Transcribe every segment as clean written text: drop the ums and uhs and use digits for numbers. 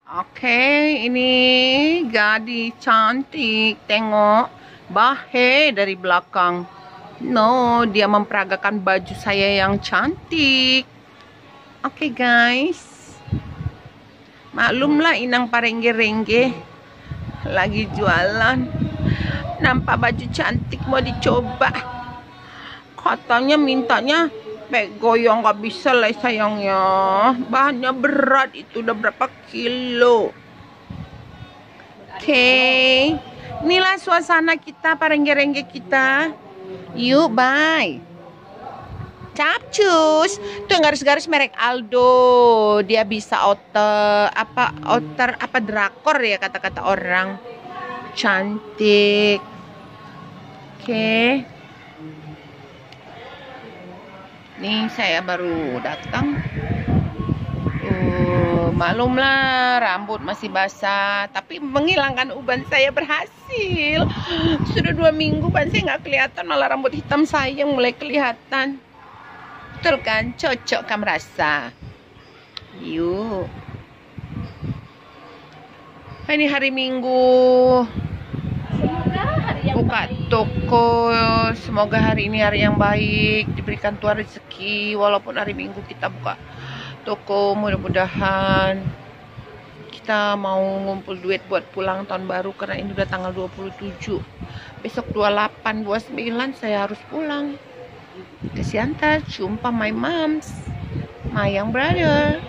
Oke, ini gadis cantik. Tengok Bahe dari belakang. No, dia memperagakan baju saya yang cantik. Oke, guys. Maklumlah Inang Parengge-rengge lagi jualan. Nampak baju cantik mau dicoba. Katanya mintanya goyong, gak bisa lah sayangnya. Bahannya berat, itu udah berapa kilo. Oke, inilah suasana kita, parengge-rengge kita. Yuk, bye. Capcus. Tuh yang garis-garis merek Aldo. Dia bisa outer apa drakor ya kata-kata orang. Cantik. Oke. Nih saya baru datang. Maklumlah rambut masih basah, tapi menghilangkan uban saya berhasil. Sudah 2 minggu ban saya nggak kelihatan, malah rambut hitam saya yang mulai kelihatan. Betul kan? Cocok kamu rasa? Yuk. Ini hari Minggu. Buka toko, semoga hari ini hari yang baik, diberikan Tuhan rezeki. Walaupun hari Minggu kita buka toko, mudah-mudahan kita mau ngumpul duit buat pulang tahun baru, karena ini udah tanggal 27. Besok 28, 29 saya harus pulang ke Siantar, jumpa my moms, my young brother.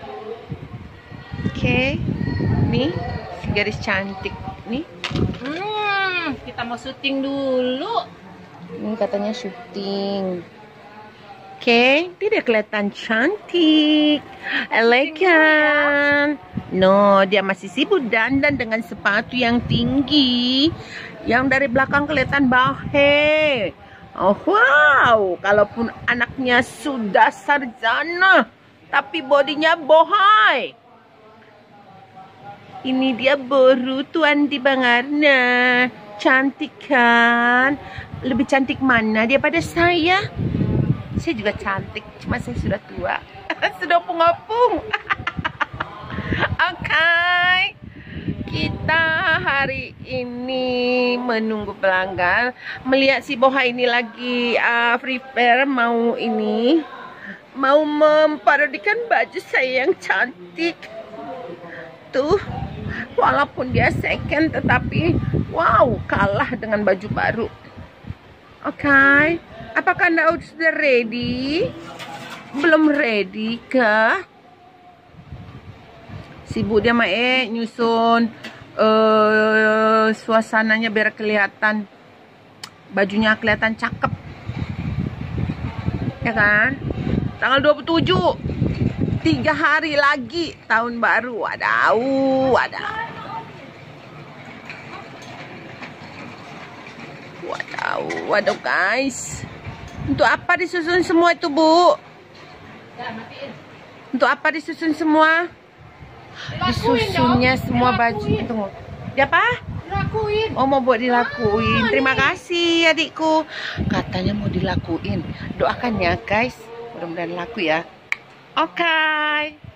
Oke, nih si garis cantik nih. Kita mau syuting dulu. Ini katanya syuting. Oke, dia kelihatan cantik, elegan. No, dia masih sibuk dandan dengan sepatu yang tinggi. Yang dari belakang kelihatan Bahe. Oh wow, kalaupun anaknya sudah sarjana, tapi bodinya bohai. Ini dia baru Tuan di Bangarna. Cantik kan? Lebih cantik mana daripada saya? Saya juga cantik, cuma saya sudah tua. Sudah pungapung. Oke. Kita hari ini menunggu pelanggan. Melihat si Boha ini lagi prepare mau memparodikan baju saya yang cantik. Tuh, walaupun dia second, tetapi wow, kalah dengan baju baru. Oke, apakah Anda sudah ready? Belum ready kah? Sibuk dia nyusun suasananya biar kelihatan, bajunya kelihatan cakep, ya kan? Tanggal 27, 3 hari lagi tahun baru. Waduh guys. Untuk apa disusun semua itu, Bu? Untuk apa disusun semua? Disusunnya semua baju. Tunggu. Dia apa? Dilakuin. Oh, mau buat dilakuin. Terima kasih adikku. Katanya mau dilakuin. Doakan ya guys. Mudah-mudahan laku ya. Oke.